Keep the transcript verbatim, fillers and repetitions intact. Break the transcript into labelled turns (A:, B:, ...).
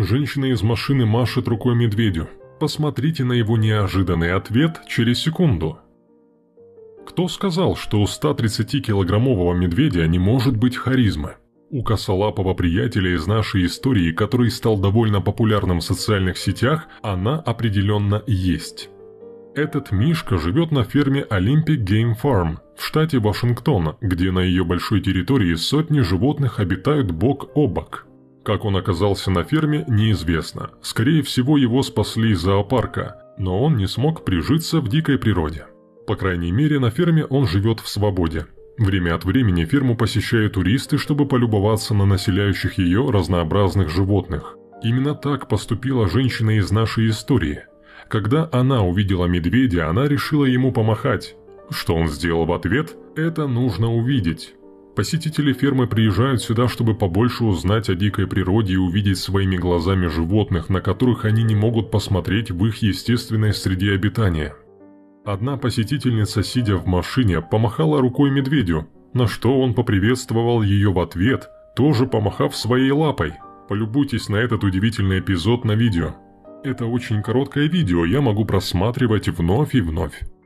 A: Женщина из машины машет рукой медведю. Посмотрите на его неожиданный ответ через секунду. Кто сказал, что у ста тридцатикилограммового медведя не может быть харизмы? У косолапого приятеля из нашей истории, который стал довольно популярным в социальных сетях, она определенно есть. Этот мишка живет на ферме Olympic Game Farm в штате Вашингтон, где на ее большой территории сотни животных обитают бок о бок. Как он оказался на ферме, неизвестно. Скорее всего, его спасли из зоопарка, но он не смог прижиться в дикой природе. По крайней мере, на ферме он живет в свободе. Время от времени ферму посещают туристы, чтобы полюбоваться на населяющих ее разнообразных животных. Именно так поступила женщина из нашей истории. Когда она увидела медведя, она решила ему помахать. Что он сделал в ответ, это нужно увидеть. Посетители фермы приезжают сюда, чтобы побольше узнать о дикой природе и увидеть своими глазами животных, на которых они не могут посмотреть в их естественной среде обитания. Одна посетительница, сидя в машине, помахала рукой медведю, на что он поприветствовал ее в ответ, тоже помахав своей лапой. Полюбуйтесь на этот удивительный эпизод на видео. Это очень короткое видео, я могу просматривать вновь и вновь.